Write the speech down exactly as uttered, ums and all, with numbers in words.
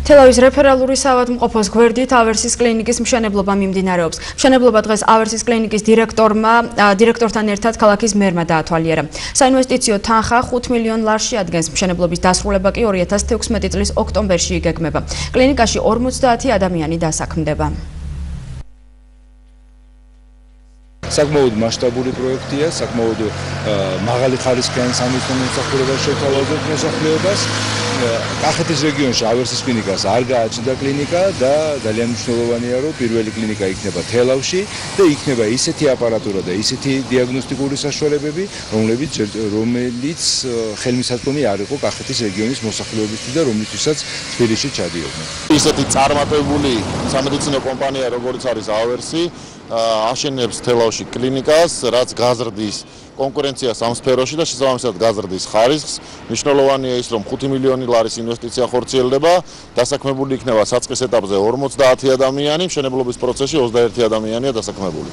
თელავის რეფერალური საავადმყოფოს გვერდით ავერსის კლინიკის მშენებლობა მიმდინარეობს. მშენებლობა დღეს ავერსის კლინიკის დირექტორმა დირექტორთან ერთად ქალაქის მერმა დაათვალიერა. საინვესტიციო თანხა ხუთ მილიონ ლარში ადგენს. მშენებლობის დასრულება კი ორი ათას თექვსმეტი წლის ოქტომბერში იგეგმება. კლინიკაში ორმოცდაათი ადამიანი დასაქმდება. საკმაოდ მასშტაბური პროექტია, საკმაოდ მაღალი ხარისხიანი სამეცნიერო მომსახურებას შეთავაზებთ მოსახლეობას. კახეთის რეგიონში ავერსის კლინიკას არ გააჩნდა კლინიკა და ძალიან მნიშვნელოვანია, რომ პირველი კლინიკა იქნება თელავში და იქნება ისეთი აპარატურა და ისეთი დიაგნოსტიკური საშუალებები, რომლებიც რომელიც ხელმისაწვდომი არ იყო კახეთის რეგიონის მოსახლეობისთვის და რომლისთვისაც თბილისში ჩადიოდნენ. ისეთი წარმატებული სამედიცინო კომპანია, როგორიც არის ავერსი, აშენებს თელავში კლინიკას, რაც გაზრდის კონკურენციას ამ სფეროში და შესაბამისად გაზრდის ხარისხს. მნიშვნელოვანია ის, რომ ხუთი მილიონი ლარის ინვესტიცია ხორციელდება, დასაქმებული იქნება საწყის ეტაპზე ორმოცდაათი ადამიანი, მშენებლობის პროცესში ოცდაერთი ადამიანია დასაქმებული.